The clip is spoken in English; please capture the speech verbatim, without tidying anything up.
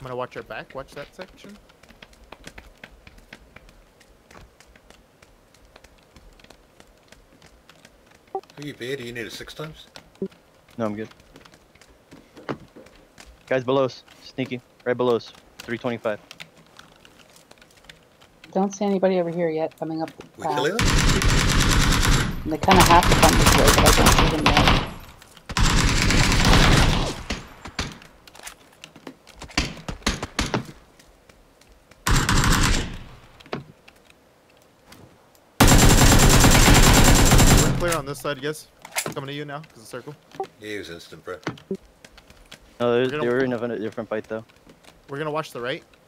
I'm gonna watch our back. Watch that section. Are you bad? Do you need it six times? No, I'm good. Guys below us. Sneaky. Right below us. three twenty-five. Don't see anybody over here yet coming up the We path. killing them? And they kind of have to come this way, but I don't see them yet. We're clear on this side, guys. Coming to you now, because the circle. Yeah, he was instant, bro. No, they gonna- they were in a different fight though. We're gonna watch the right.